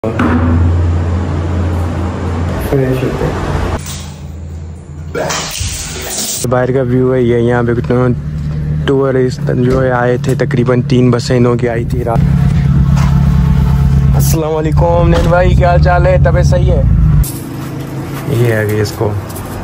Fresh होते बाहर का व्यू है ये। यहाँ पे कितने टूरिस्ट जो है आए थे, तकरीबन 3 बसें इनों की आई थी रात। अस्सलाम वालेकुम नैन भाई, क्या हाल चाल है? तबीयत सही है? ये आ गई इसको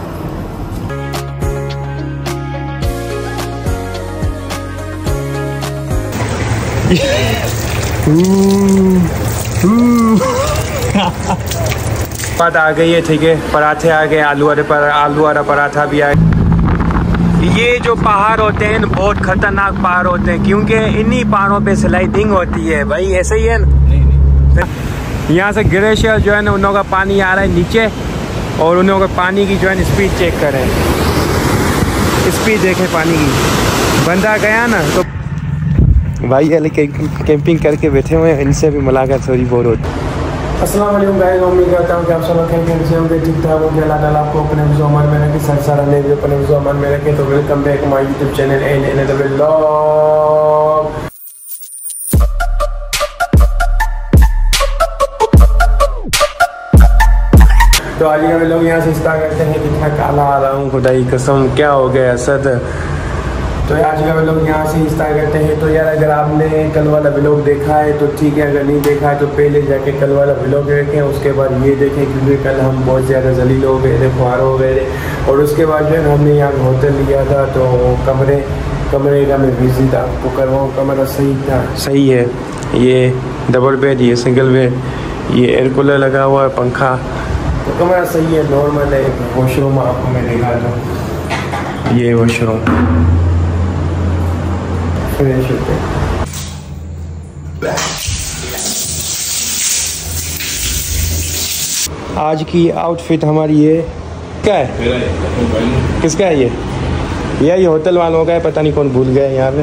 बात आ गई है, ठीक है। पराठे आ गए, आलू वाला पराठा भी आ गया। ये जो पहाड़ होते हैं बहुत खतरनाक पहाड़ होते हैं, क्योंकि इन्हीं पहाड़ों पे स्लाइडिंग होती है भाई। ऐसे ही है ना, यहाँ से ग्लेशियर जो है ना, उन लोगों का पानी आ रहा है नीचे, और उन लोगों का पानी की जो है स्पीड चेक करें, स्पीड देखें पानी की। बंदा गया ना तो भाई वाले कैंपिंग करके बैठे हुए हैं, इनसे भी मुलाकात थोड़ी बहुत होती। अस्सलाम वालेकुम गाइस, उम्मीद करता हूँ कि आप सब लोग कैसे होंगे, ठीक ठाक होंगे। अल्लाह ताला आपको अपने ज़ुमान में रखे, सर सारा ले अपने ज़ुमान में रखे। तो welcome back my YouTube channel and another vlog. तो आलिया में लोग यहाँ से स्टार्ट करते हैं। कितना काला आ रहा हूँ, खुदाई कसम, क्या हो गया असद। तो आज का व्लॉग यहाँ से स्टार्ट करते हैं। तो यार अगर आपने कल वाला व्लॉग देखा है तो ठीक है, अगर नहीं देखा है तो पहले जाके कल वाला व्लॉग देखें, उसके बाद ये देखें, क्योंकि कल हम बहुत ज़्यादा जलील हो गए थे, खुआर हो गए थे। और उसके बाद जो है हमने यहाँ होटल लिया था, तो कमरे का मैं विजिट आपको करवाऊँ। कमरा सही था, सही है। ये डबल बेड, ये सिंगल बेड, ये एयर कूलर लगा हुआ है, पंखा, तो कमरा सही है, नॉर्मल है। वॉशरूम आपको मैं दिखा दूँ, ये वॉशरूम फ्रेश होते आज की आउटफिट हमारी ये क्या है, किसका है ये होटल वालों का है, पता नहीं कौन भूल गए यहाँ पे।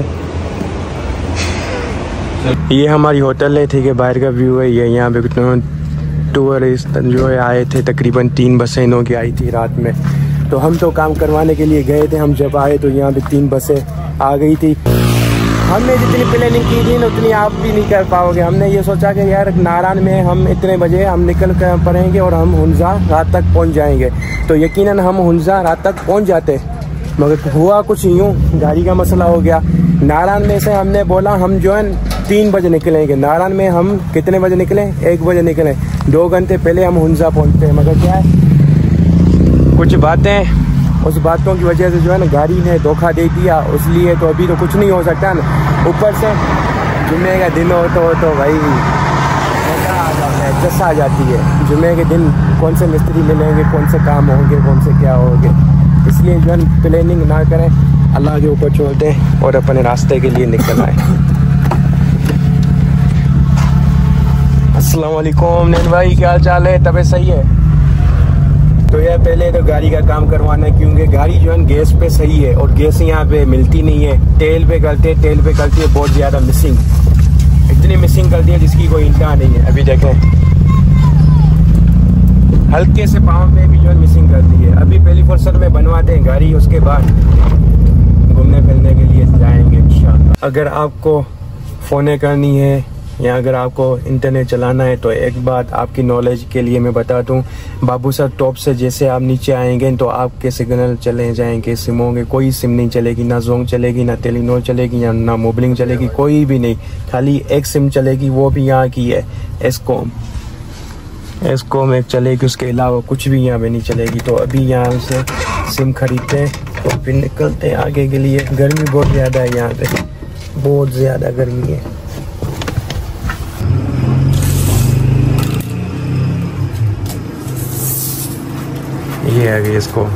ये हमारी होटल है, ठीक है। बाहर का व्यू है ये। यहाँ पे कितने टूरिस्ट जो है आए थे, तकरीबन 3 बसें इनों की आई थी रात में। तो हम तो काम करवाने के लिए गए थे, हम जब आए तो यहाँ पे 3 बसें आ गई थी। हमने जितनी प्लानिंग की थी ना उतनी आप भी नहीं कर पाओगे। हमने ये सोचा कि यार नारायण में हम इतने बजे हम निकल कर पड़ेंगे और हम हुंजा रात तक पहुंच जाएंगे। तो यकीनन हम हुंजा रात तक पहुंच जाते, मगर हुआ कुछ यूँ, गाड़ी का मसला हो गया। नारायण में से हमने बोला हम जो है 3 बजे निकलेंगे। नारायण में हम कितने बजे निकले? 1 बजे निकले, 2 घंटे पहले हम हुंजा पहुँचते हैं। मगर क्या है, कुछ बातें, उस बातों की वजह से जो है ना गाड़ी ने धोखा दे दिया, इसलिए तो अभी तो कुछ नहीं हो सकता ना। ऊपर से जुम्मे का दिन हो तो भाई मज़ा आ जाता है, जस आ जाती है। जुम्मे के दिन कौन से मिस्त्री मिलेंगे, कौन से काम होंगे, कौन से क्या होंगे, इसलिए जो है प्लानिंग ना करें, अल्लाह के ऊपर छोड़ दें और अपने रास्ते के लिए निकल आए। अस्सलाम वालेकुम नैन भाई, क्या हाल चाल है? तबीयत सही है? तो यार पहले तो गाड़ी का काम करवाना है, क्योंकि गाड़ी जो है गैस पे सही है और गैस यहाँ पे मिलती नहीं है। तेल पे करती है बहुत ज़्यादा मिसिंग, इतनी मिसिंग करती है जिसकी कोई इंतहा नहीं है। अभी देखें हल्के से पाँव पे भी जो है मिसिंग करती है। अभी पहली फुर्सत में बनवाते हैं गाड़ी, उसके बाद घूमने फिरने के लिए जाएंगे इंशाल्लाह। अगर आपको फ़ोनें करनी है या अगर आपको इंटरनेट चलाना है तो एक बात आपकी नॉलेज के लिए मैं बता दूं, बाबू सर टॉप से जैसे आप नीचे आएंगे तो आपके सिग्नल चले जाएंगे, सिम होंगे, कोई सिम नहीं चलेगी, ना जोंग चलेगी, ना टेलीनॉर चलेगी, या ना मोबलिंग चलेगी, कोई भी नहीं। खाली एक सिम चलेगी, वो भी यहाँ की है, एस्कॉम एक चलेगी, उसके अलावा कुछ भी यहाँ पे नहीं चलेगी। तो अभी यहाँ से सिम खरीदते हैं तो फिर निकलते हैं आगे के लिए। गर्मी बहुत ज़्यादा है यहाँ पे, बहुत ज़्यादा गर्मी है। ये आ गई इसको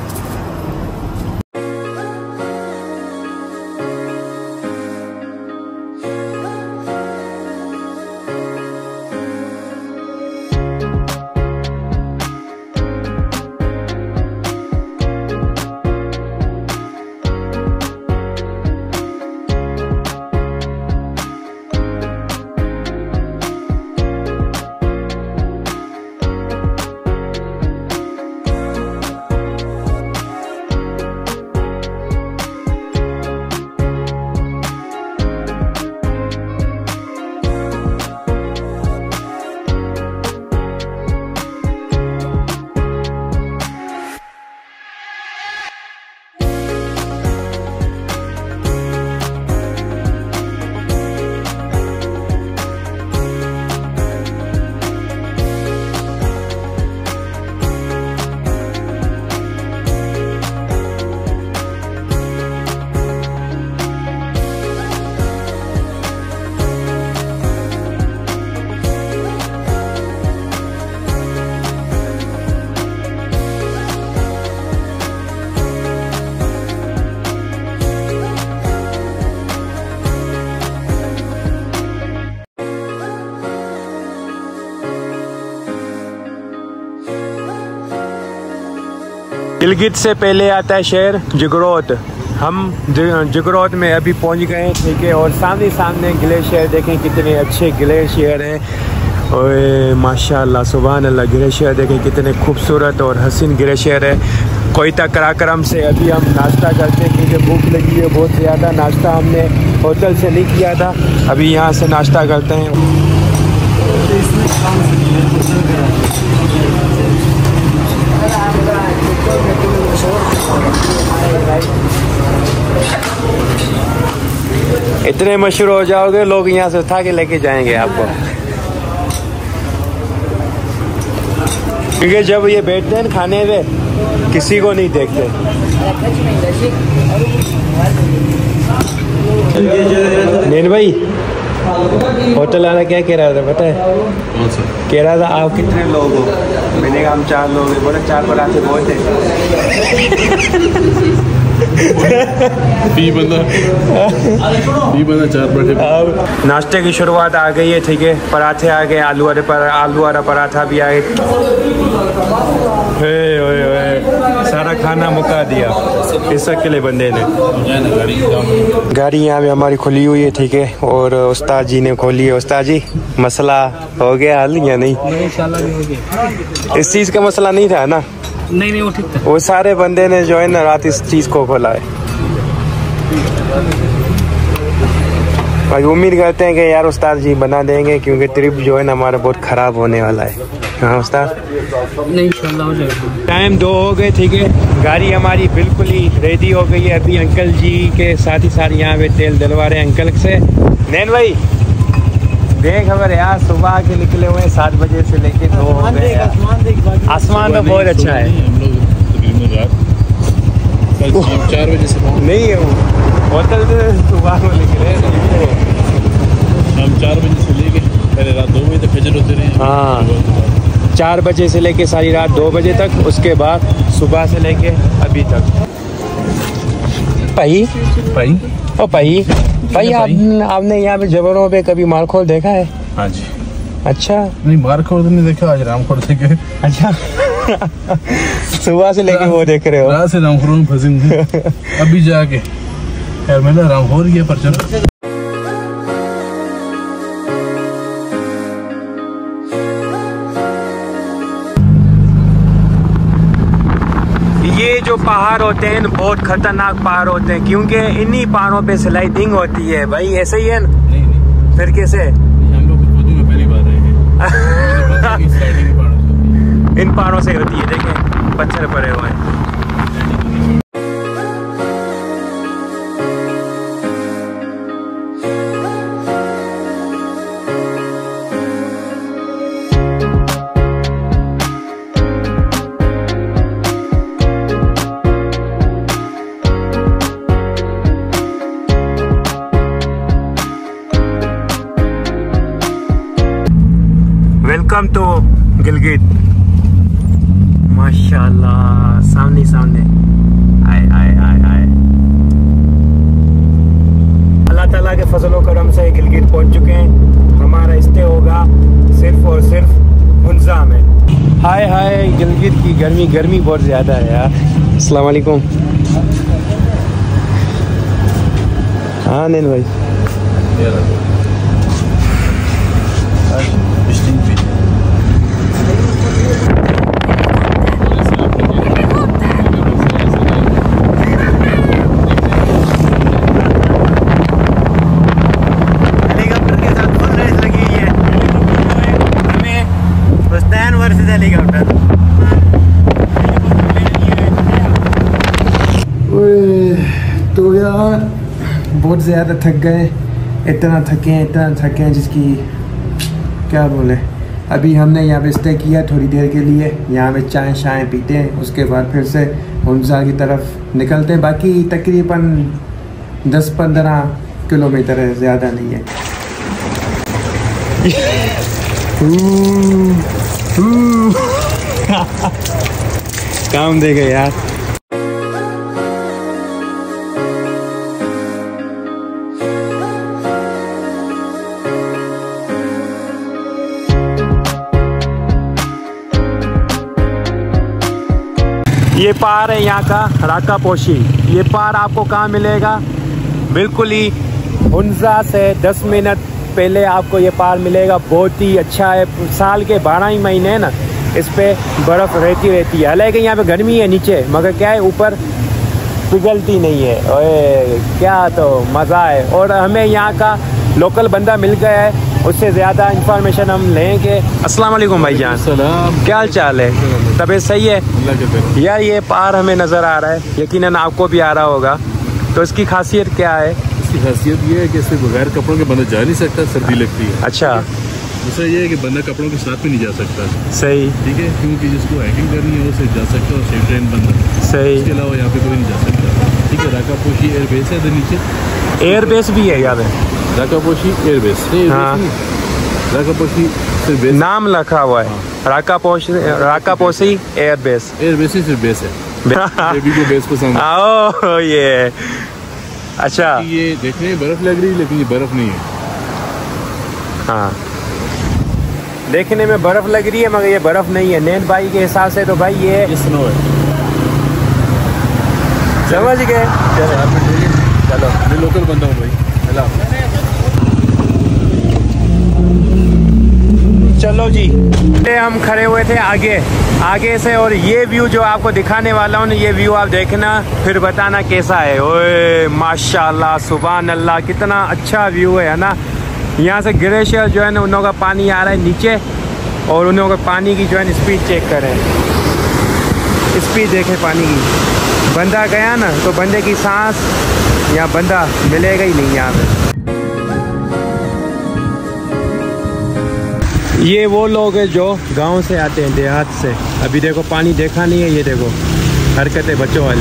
गिलगित से पहले आता है शहर जगरोत। हम जगरोत में अभी पहुंच गए हैं, ठीक है। और सामने सामने ग्लेशियर देखें, कितने अच्छे ग्लेशियर हैं। और माशाल्लाह सुभान अल्लाह, ग्लेशियर देखें कितने खूबसूरत और हसीन ग्लेशियर है। कोयटा कराक्रम से अभी हम नाश्ता करते हैं क्योंकि भूख लगी है बहुत ज़्यादा। नाश्ता हमने होटल से नहीं किया था, अभी यहाँ से नाश्ता करते हैं। इतने मशहूर हो जाओगे लोग यहाँ से उठा के लेके जाएंगे आपको, क्योंकि जब ये बैठते हैं खाने में किसी को नहीं देखते। नीर भाई, होटल वाला क्या कह रहा था पता है? कह रहा था आप कितने लोग हो? मैंने कहा हम 4 लोग हैं। बोले 4 पराठे बहुत है। बंदा 4 पराठे। नाश्ते की शुरुआत आ गई है, ठीक है। पराठे आ गए, आलू वाला पराठा भी आ गए। सारा खाना मुका दिया इस अकेले बंदे ने। गाड़ी यहाँ पे हमारी खुली हुई है, ठीक है। और उस्ताद जी ने खोली है। उस्ताद जी, मसला हो गया हल या नहीं? इस चीज़ का मसला नहीं था ना? नहीं वो ठीक था। वो सारे बंदे ने जो है ना रात इस चीज़ को खोला है। भाई उम्मीद करते हैं कि यार उस्ताद जी बना देंगे, क्योंकि ट्रिप जो है ना हमारा बहुत ख़राब होने वाला है। हाँ उस्ताद, नहीं इंशाल्लाह हो जाएगा। टाइम 2 हो गए, ठीक है। गाड़ी हमारी बिल्कुल ही रेडी हो गई है। अभी अंकल जी के साथ ही साथ यहाँ पे तेल डलवा रहे हैं अंकल से। नैन भाई देख खबर यार, सुबह के निकले हुए 7 बजे से लेके 2 हो गए। आसमान तो बहुत अच्छा है। हम लोग तकरीबन रात 4 बजे से नहीं होटल से सुबह में निकले, हम 4 बजे से लेके पहले रात 2 बजे तक फजर होते रहे। हाँ 4 बजे से लेके सारी रात 2 बजे तक, उसके बाद सुबह से लेके अभी तक। भाई ओ भाई आपने यहाँ पे जबरों पे कभी मारखोर देखा है? हाँ जी। अच्छा, नहीं मारखोर तो नहीं देखा, आज रामखोर देखे। अच्छा सुबह से लेके वो देख रहे हो? रात से रामखोर में फंसे अभी जाके यार मेरा रामखोर गया पर चलो। ये जो पहाड़ होते हैं बहुत खतरनाक पहाड़ होते हैं, क्योंकि इन्हीं पहाड़ों पे स्लाइडिंग होती है। भाई ऐसे ही है? नहीं फिर कैसे? हम लोग में पहली बार रहे हैं। इन पहाड़ों से होती है, देखें पत्थर पड़े हुए हैं। Welcome to Gilgit. माशाल्लाह सामने आए अल्लाह ताला के फजलो करम से गिलगित पहुंच चुके हैं। हमारा स्टे होगा सिर्फ और सिर्फ हुंजा में। हाय गिलगित की गर्मी बहुत ज़्यादा है यार। अस्सलाम वालेकुम। हाँ नैन भाई, तो यार बहुत ज़्यादा थक गए, इतना थके हैं जिसकी क्या बोले। अभी हमने यहाँ पे स्टे किया थोड़ी देर के लिए, यहाँ पे चाय शाय पीते हैं, उसके बाद फिर से हुंजा की तरफ निकलते हैं। बाकी तकरीबन 10-15 किलोमीटर है, ज़्यादा नहीं है। काम देगा यार। ये पहाड़ है यहाँ का राकापोशी। ये पहाड़ आपको कहाँ मिलेगा? बिल्कुल ही हुंजा से 10 मिनट पहले आपको ये पहाड़ मिलेगा। बहुत ही अच्छा है। साल के 12 ही महीने है ना, इस पे बर्फ़ रहती है। हालांकि यहाँ पे गर्मी है नीचे, मगर क्या है ऊपर पिघलती नहीं है। ओए क्या तो मज़ा है। और हमें यहाँ का लोकल बंदा मिल गया है, उससे ज़्यादा इंफॉर्मेशन हम लेंगे। अस्सलाम वालेकुम भाईजान, क्या हाल चाल है? तबीयत सही है? यार ये पहाड़ हमें नज़र आ रहा है, यकीनन आपको भी आ रहा होगा। तो इसकी खासियत क्या है? इसकी खासियत ये है कि इससे बगैर कपड़ों के बंदा जा नहीं सकता, सर्दी लगती है। अच्छा। दूसरा ये है कि बंदा कपड़ों के साथ भी नहीं जा सकता। सही। ठीक है, क्योंकि जिसको हाइकिंग करनी है वो सिर्फ जा सकता है और सेफ ट्रेन बंदा। सही। इसके अलावा यहाँ पे कोई नहीं जा सकता। ठीक है, राकापोशी एयर बेस है इधर नीचे। एयर बेस भी है यहाँ पे? Rakaposhi air base. हाँ, राकापोशी सिर्फ बेस नाम लिखा हुआ है। Rakaposhi air base. Air base ही सिर्फ बेस है। बेबी को बेस पसंद है। ओह ये अच्छा। ये देखने में बर्फ लग रही है लेकिन ये बर्फ नहीं है। हाँ, देखने में बर्फ लग रही है मगर ये बर्फ नहीं है। नैन भाई के हिसाब से तो भाई ये स्नो है। समझ गए? चलो मैं लोकल बंदा हूँ भाई। चलो जी, हम खड़े हुए थे आगे से, और ये व्यू जो आपको दिखाने वाला हूँ, ये व्यू आप देखना फिर बताना कैसा है। ओए माशाल्लाह, सुभान अल्लाह, कितना अच्छा व्यू है ना। यहाँ से ग्लेशियर जो है ना, उन लोगों का पानी आ रहा है नीचे, और उन लोगों का पानी की जो है स्पीड चेक करें। स्पीड देखें पानी की। बंदा गया ना तो बंदे की सांस, यहाँ बंदा मिलेगा ही नहीं यहाँ पे। ये वो लोग हैं जो गांव से आते हैं, देहात से। अभी देखो पानी देखा नहीं है, ये देखो हरकतें बच्चों वाली।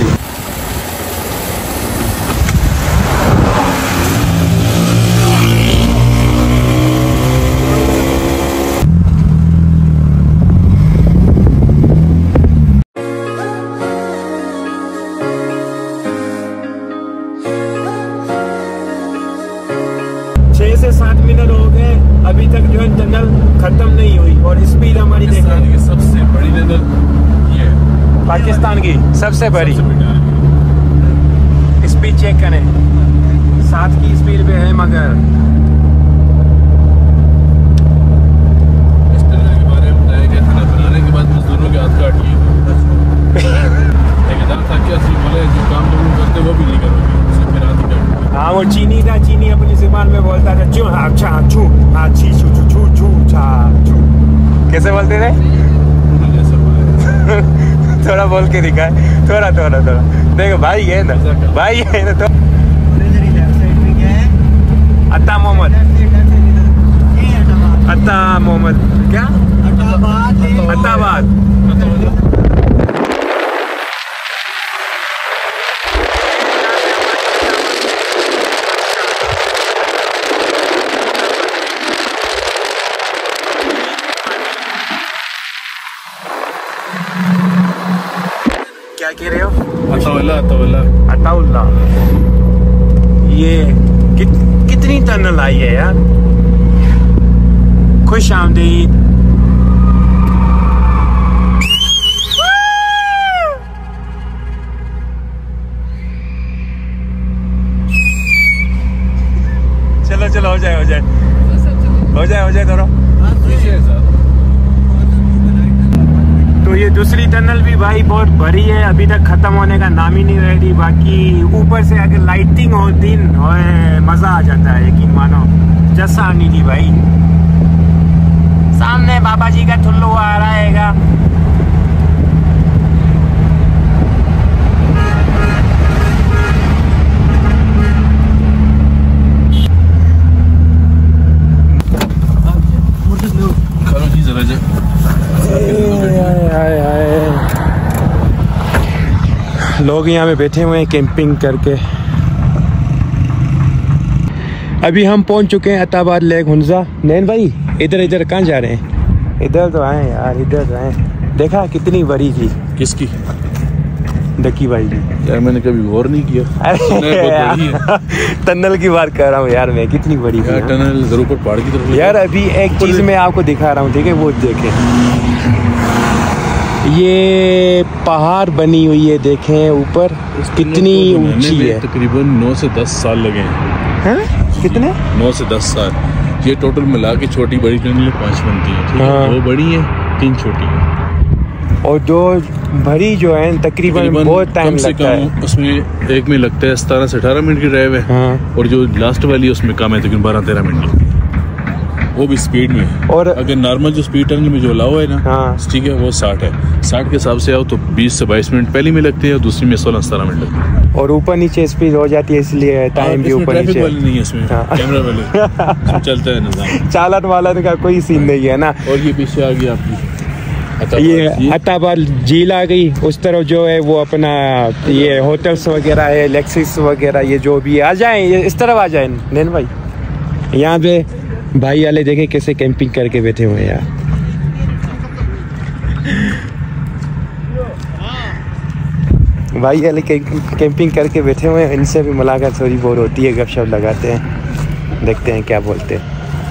अभी तक जो है टनल खत्म नहीं हुई, और स्पीड हमारी देखिए। सबसे बड़ी टनल ये है पाकिस्तान की सबसे बड़ी। स्पीड चेक करें, 7 की स्पीड पे है, मगर इस टनल के बारे में बताया गया था बनाने के बाद मजदूरों के हाथ काट लिए। ठेकेदार था कि असली बोले जो काम तुम करते वो भी नहीं करोगे, फिर हाथ ही काट। हाँ, वो चीनी था, चीनी अपनी जुबान में बोलता था चू हाँ छा छू हाँ छी छू छू छू छू छा छू। कैसे बोलते थे? थोड़ा बोल के दिखाए, थोड़ा देखो भाई है ना, भाई है ना। तो अत्ता मोहम्मद क्या? अत्ताबाद। क्या कह रहे हो? अताउल्ला। ये कितनी टनल आई है यार। खुश आमदीद। चलो हो जाए थोड़ा। तो ये दूसरी टनल भी भाई बहुत बड़ी है, अभी तक खत्म होने का नाम ही नहीं ले रही। बाकी ऊपर से अगर लाइटिंग हो दिन मजा आ जाता है, यकीन मानो। जैसा आनी थी भाई, सामने बाबा जी का ठुल्लू आ रहा है। लोग यहाँ पे बैठे हुए हैं कैंपिंग करके। अभी हम पहुँच चुके हैं अताबाद लेक हुंजा। नैन भाई इधर कहाँ जा रहे हैं? इधर तो आए यार, इधर आए। देखा कितनी बड़ी थी। किसकी? डकी भाई की। यार मैंने कभी गौर नहीं किया। टनल की बात कर रहा हूँ यार मैं, कितनी बड़ी थी। टनल इधर ऊपर पहाड़ की तरफ। यार अभी एक चीज मैं आपको दिखा रहा हूँ, ठीक है? वो देखे, ये पहाड़ बनी हुई है, देखें ऊपर कितनी ऊंची है। तकरीबन 9 से 10 साल लगे हैं। कितने? 9 से 10 साल। ये टोटल मिला के छोटी बड़ी टनलें 5 बनती हैं, ठीक है। 2 बड़ी हैं, 3 छोटी हैं, और 2 बड़ी जो है तकरीबन बहुत टाइम लगता है। उसमें एक में लगता है 17 से 18 मिनट की ड्राइव है। और जो लास्ट वाली है उसमें कम है, तकरीबन 12-13 मिनट, वो भी स्पीड में। और अगर नॉर्मल जो स्पीड टनल में जो अलाउ है ना, ठीक है, वो 60 है। 60 के हिसाब से आओ तो 20 से 22 मिनट पहली में लगते हैं और दूसरी में 16-17 मिनट लगते हैं। और ऊपर नीचे स्पीड हो जाती है, इसलिए टाइम भी ऊपर नीचे। वाली नहीं है इसमें, कैमरा वाले चलता है निजाम। चालन वालन का कोई सीन नहीं है ना। और ये पीछे आ गई आपकी ये अताबाद झील आ गई। उस तरफ जो है वो अपना ये होटल्स वगैरह है, लेक्सिस वगैरह, ये जो भी आ जाए इस तरफ आ जाए। नैन भाई यहाँ पे भाई वाले देखे कैसे कैंपिंग करके बैठे हुए हैं यार। भाई वाले कैंपिंग करके बैठे हुए हैं, इनसे भी मुलाकात थोड़ी बहुत होती है, गपशप लगाते हैं, देखते हैं क्या बोलते हैं।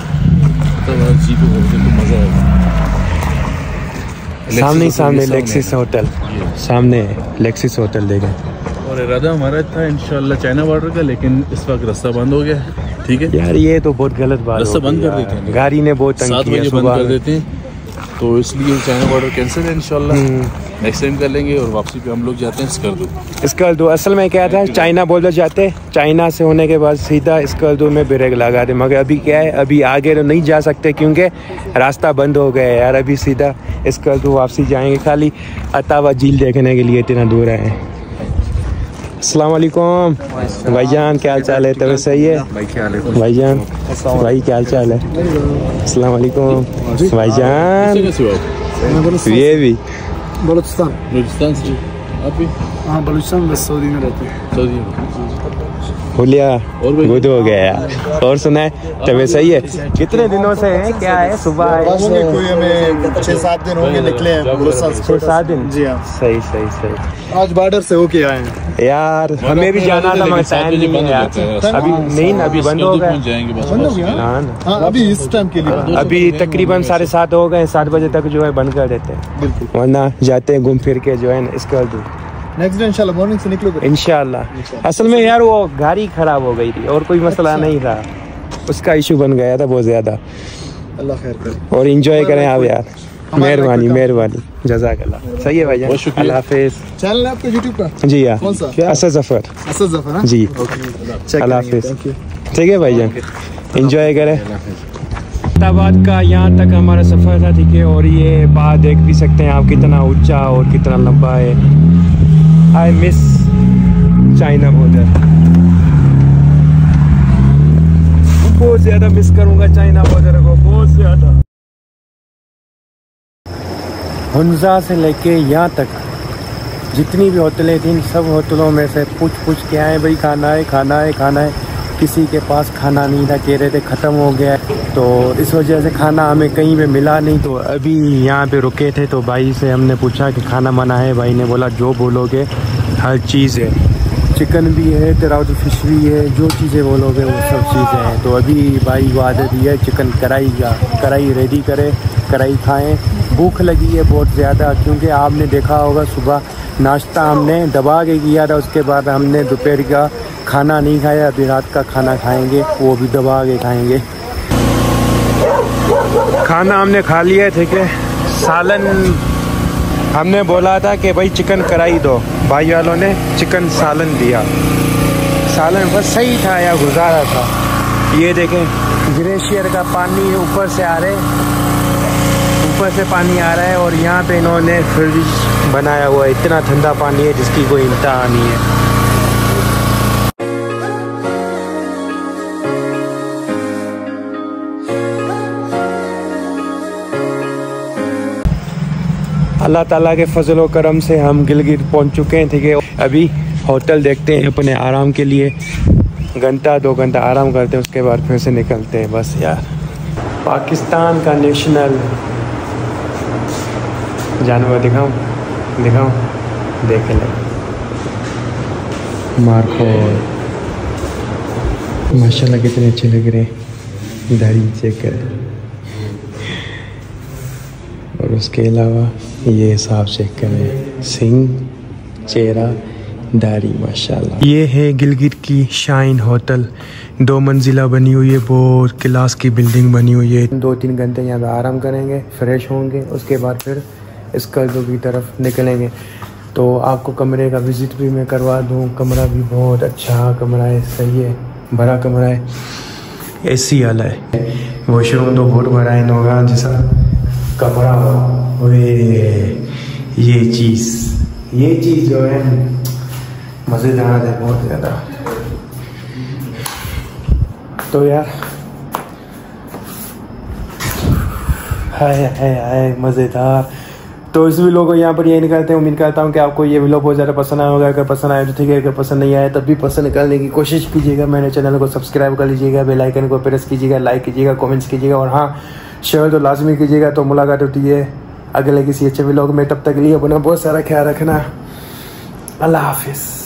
सामने लेक्सिस होटल, सामने लेक्सिस होटल देखें। और इरादा हमारा था इंशाल्लाह चाइना बॉर्डर का, लेकिन इस वक्त रास्ता बंद हो गया। ठीक है यार, ये तो बहुत गलत बात है। रास्ता बंद कर देते हैं, गाड़ी ने बहुत तंग किया। 7 बजे बंद कर देते हैं, तो इसलिए चाइना बॉर्डर कैंसिल है। इंशाल्लाह नेक्स्ट टाइम कर लेंगे। और वापसी पे हम लोग जाते हैं स्कर्दू। असल में क्या था, चाइना बॉर्डर जाते, चाइना से होने के बाद सीधा स्कर्दू में ब्रेक लगा दे। मगर अभी क्या है, अभी आगे तो नहीं जा सकते क्योंकि रास्ता बंद हो गया है यार। अभी सीधा स्कर्दू वापसी जाएंगे, खाली अतावा झील देखने के लिए इतना दूर है। अस्सलाम वालेकुम भाईजान, क्या हाल चाल है? तबीयत सही है भाईजान? भाई क्या हाल चाल है? अस्सलाम वालेकुम भाईजान। ये भी बलूचिस्तान से आप भी? हाँ, बलूचिस्तान, बस सऊदी में रहते हैं। सऊदी हुलिया गुड हो गया यार। और सुना है तबीयत सही है? कितने दिनों से है, क्या है? सुबह आए कोई हमें 6-7 दिन होंगे निकले हैं। 6-7 दिन? जी हाँ। सही। आज बॉर्डर से होके आए हैं यार। हमें भी जाना था मगर टाइम नहीं है यार। अभी नहीं, अभी बंद हो गया। हाँ, अभी इस टाइम के लिए अभी तकरीबन 7:30 हो गए। 7 बजे तक जो है बंद कर देते हैं, वरना जाते हैं घूम फिर के जो है स्कर्दू। नेक्स्ट डे इंशाल्लाह मॉर्निंग से निकलोगे? इंशाल्लाह। असल में यार वो गाड़ी खराब हो गई थी और कोई मसला नहीं था, उसका इशू बन गया था बहुत ज्यादा। अल्लाह खैर करे और एंजॉय करें आप यार। मेहरबानी जज़ाकल्लाह। सही है भाई जान, अल्लाह हाफिज़। चैनल है आपका यूट्यूब का? जी हाँ, कौन सा? असद जफर जी। अल्लाह हाफिज़। ठीक है भाई जान, एंजॉय करें। अहमदाबाद का यहाँ तक हमारा सफ़र था, ठीक है। और ये बात देख भी सकते हैं आप, कितना ऊंचा और कितना लंबा है। आई मिस चाइना बॉर्डर, बहुत ज़्यादा मिस करूँगा चाइना बॉर्डर को, बहुत ज़्यादा। हुंजा से लेके यहाँ तक जितनी भी होटलें थी, सब होटलों में से पूछ के आए भाई खाना है। किसी के पास खाना नहीं था, कह रहे थे ख़त्म हो गया। तो इस वजह से खाना हमें कहीं पे मिला नहीं। तो अभी यहाँ पे रुके थे, तो भाई से हमने पूछा कि खाना मना है। भाई ने बोला जो बोलोगे हर चीज़ है, चिकन भी है, ट्राउट फिश भी है, जो चीज़ें बोलोगे वो सब चीज़ें हैं। तो अभी भाई को आदत दी है चिकन कढ़ाई रेडी करे, कढ़ाई खाएँ। भूख लगी है बहुत ज़्यादा, क्योंकि आपने देखा होगा सुबह नाश्ता हमने दबा के किया था, उसके बाद हमने दोपहर का खाना नहीं खाया। अभी रात का खाना खाएंगे, वो भी दबा के खाएंगे। खाना हमने खा लिया, ठीक है। सालन हमने बोला था कि भाई चिकन कढ़ाई दो, भाई वालों ने चिकन सालन दिया। सालन बस सही था या गुजारा था। ये देखें ग्लेशियर का पानी ऊपर से पानी आ रहा है। और यहाँ पे इन्होंने फ्रिज बनाया हुआ है, इतना ठंडा पानी है जिसकी कोई इंतहा नहीं है। अल्लाह ताला के फजल व करम से हम गिलगित पहुँच चुके हैं, ठीक है। अभी होटल देखते हैं अपने आराम के लिए, 1-2 घंटा आराम करते हैं, उसके बाद फिर से निकलते हैं बस यार। पाकिस्तान का नेशनल जानवर दिखाऊं देख ले। मार्को माशाल्लाह कितने अच्छे लग रहे हैं, दाढ़ी चेक करें। और उसके अलावा ये हिसाब चेक करें, सिंह, चेहरा, दाढ़ी, माशाल्लाह। ये है गिलगित की शाइन होटल, 2 मंजिला बनी हुई है, बहुत क्लास की बिल्डिंग बनी हुई है। 2-3 घंटे यहाँ पे आराम करेंगे, फ्रेश होंगे, उसके बाद फिर स्कर्दो की तरफ निकलेंगे। तो आपको कमरे का विज़िट भी मैं करवा दूँ। कमरा भी बहुत अच्छा कमरा है, सही है, बड़ा कमरा है, AC वाला है। वॉशरूम तो बहुत बड़ा है, नोगा जैसा कमरा हो। ये चीज़ जो है मज़ेदार है, बहुत ज़्यादा। तो यार है मज़ेदार। तो इस वीडियो को यहाँ पर यही निकालते हैं। उम्मीद करता हूँ कि आपको ये वीडियो बहुत ज़्यादा पसंद आया होगा। अगर पसंद आया तो ठीक है, अगर पसंद नहीं आया तब भी पसंद करने की कोशिश कीजिएगा। मेरे चैनल को सब्सक्राइब कर लीजिएगा, बेल आइकन को प्रेस कीजिएगा, लाइक कीजिएगा, कमेंट्स कीजिएगा और हाँ, शेयर तो लाजमी कीजिएगा। तो मुलाकात होती है अगले किसी अच्छे वीडियो में। तब तक के लिए अपना बहुत सारा ख्याल रखना। अल्लाह हाफिज़।